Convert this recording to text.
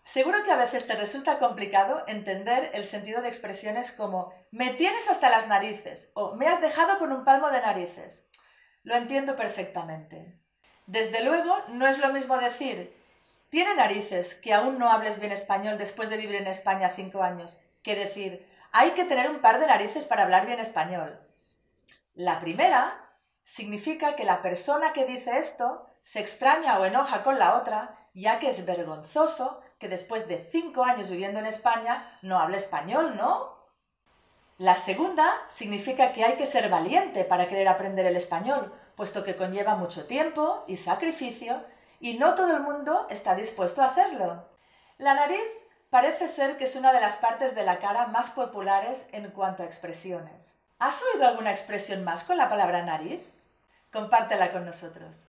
Seguro que a veces te resulta complicado entender el sentido de expresiones como me tienes hasta las narices o me has dejado con un palmo de narices. Lo entiendo perfectamente. Desde luego, no es lo mismo decir tiene narices que aún no hables bien español después de vivir en España 5 años, que decir hay que tener un par de narices para hablar bien español. La primera significa que la persona que dice esto se extraña o enoja con la otra, ya que es vergonzoso que después de 5 años viviendo en España no hable español, ¿no? La segunda significa que hay que ser valiente para querer aprender el español, puesto que conlleva mucho tiempo y sacrificio y no todo el mundo está dispuesto a hacerlo. La nariz parece ser que es una de las partes de la cara más populares en cuanto a expresiones. ¿Has oído alguna expresión más con la palabra nariz? Compártela con nosotros.